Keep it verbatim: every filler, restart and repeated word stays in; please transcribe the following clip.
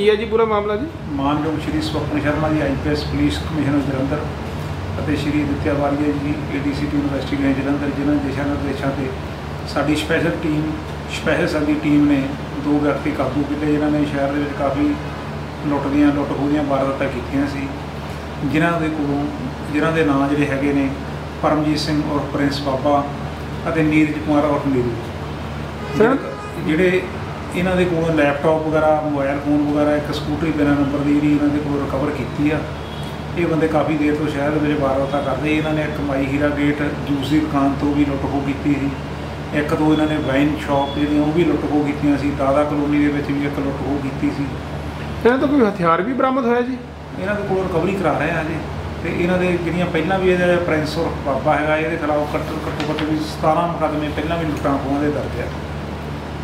ਕੀ ਹੈ ਜੀ ਪੂਰਾ ਮਾਮਲਾ ਜੀ? ਮਾਨਯੋਗ ਸ਼੍ਰੀ Swapan Sharma ji I P S police commissioner Jalandhar ਅਤੇ Shri Aditya Walia ji A D C T investigation Jalandhar, ਜਿਨ੍ਹਾਂ ਦਿਸ਼ਾ ਨਿਰਦੇਸ਼ਾਂ 'ਤੇ ਸਾਡੀ ਸਪੈਸ਼ਲ ਟੀਮ ਸਪੈਸ਼ਲ ਸੈੱਲ ਦੀ ਟੀਮ ਨੇ ਦੋ ਵਿਅਕਤੀ ਕਾਬੂ ਕੀਤੇ, ਜਿਨ੍ਹਾਂ ਨੇ ਸ਼ਹਿਰ ਦੇ ਵਿੱਚ ਕਾਫੀ ਲੁੱਟ ਦੀਆਂ ਲੁੱਟ ਖੋਹ ਦੀਆਂ ਵਾਰਦਾਤਾਂ ਕੀਤੀਆਂ ਸੀ। ਜਿਨ੍ਹਾਂ ਦੇ ਕੋਲੋਂ ਜਿਨ੍ਹਾਂ ਦੇ ਨਾਂ ਜਿਹੜੇ ਹੈਗੇ ਨੇ ਪਰਮਜੀਤ ਸਿੰਘ ਉਰਫ ਪ੍ਰਿੰਸ ਬਾਬਾ ਅਤੇ ਨੀਰਜ ਕੁਮਾਰ ਉਰਫ ਨੀਰੂ। ਸਰ ਜਿਹੜੇ ਇਹਨਾਂ ਦੇ ਕੋਲੋਂ ਲੈਪਟਾਪ ਵਗੈਰਾ, ਮੋਬਾਈਲ ਫੋਨ ਵਗੈਰਾ, ਇੱਕ ਸਕੂਟਰੀ ਬਿਨਾਂ ਨੰਬਰ ਦੀ ਜਿਹੜੀ ਇਹਨਾਂ ਦੇ ਕੋਲ ਰਿਕਵਰ ਕੀਤੀ ਆ। ਇਹ ਬੰਦੇ ਕਾਫੀ ਦੇਰ ਤੋਂ ਸ਼ਹਿਰ ਦੇ ਵਿੱਚ ਵਾਰਦਾਤਾਂ ਕਰਦੇ। ਇਹਨਾਂ ਨੇ ਇੱਕ ਮਾਈ ਹੀਰਾ ਗੇਟ ਜੂਸ ਦੀ ਦੁਕਾਨ ਤੋਂ ਵੀ ਲੁੱਟ ਖੋਹ ਕੀਤੀ ਸੀ। ਇੱਕ ਦੋ ਇਹਨਾਂ ਨੇ ਵਾਈਨ ਸ਼ਾਪ ਜਿਹੜੀਆਂ ਉਹ ਵੀ ਲੁੱਟ ਖੋਹ ਕੀਤੀਆਂ ਸੀ। ਦਾਦਾ ਕਲੋਨੀ ਦੇ ਵਿੱਚ ਵੀ ਇੱਕ ਲੁੱਟ ਖੋਹ ਕੀਤੀ ਸੀ। ਇਹਨਾਂ ਤੋਂ ਕੋਈ ਹਥਿਆਰ ਵੀ ਬਰਾਮਦ ਹੋਇਆ ਜੀ? ਇਹਨਾਂ ਦੇ ਕੋਲ ਰਿਕਵਰੀ ਕਰਾ ਰਹੇ ਆ ਜੀ। ਅਤੇ ਇਹਨਾਂ ਦੇ ਜਿਹੜੀਆਂ ਪਹਿਲਾਂ ਵੀ ਇਹਦਾ ਪ੍ਰਿੰਸ ਔਰ ਬਾਬਾ ਹੈਗਾ, ਇਹਦੇ ਖਿਲਾਫ ਘੱਟੋ ਘੱਟੋ ਘੱਟ ਵੀ ਸਤਾਰਾਂ ਮੁਕੱਦਮੇ ਪਹਿਲਾਂ ਵੀ ਲੁੱਟਾਂ ਖੋਹਾਂ ਦੇ ਦਰਜ ਆ।